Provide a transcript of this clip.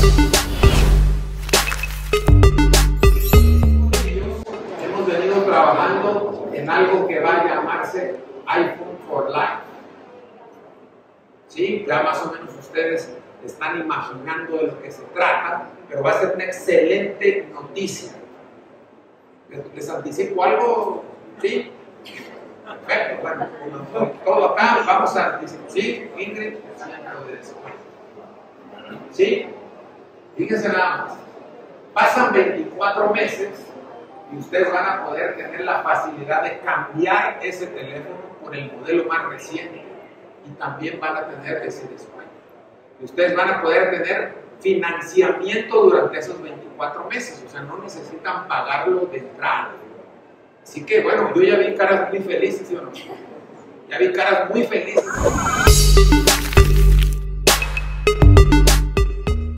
Hemos venido trabajando en algo que va a llamarse iPhone for Life. ¿Sí? Ya más o menos ustedes están imaginando de lo que se trata, pero va a ser una excelente noticia. ¿Les anticipo algo? ¿Sí? Perfecto, bueno, todo acá, vamos a anticipar. ¿Sí, Ingrid? ¿Sí? Fíjense nada más. Pasan 24 meses y ustedes van a poder tener la facilidad de cambiar ese teléfono por el modelo más reciente y también van a tener ese descuento. Y ustedes van a poder tener financiamiento durante esos 24 meses, o sea, no necesitan pagarlo de entrada. Así que, bueno, yo ya vi caras muy felices, ¿sí o no? Ya vi caras muy felices.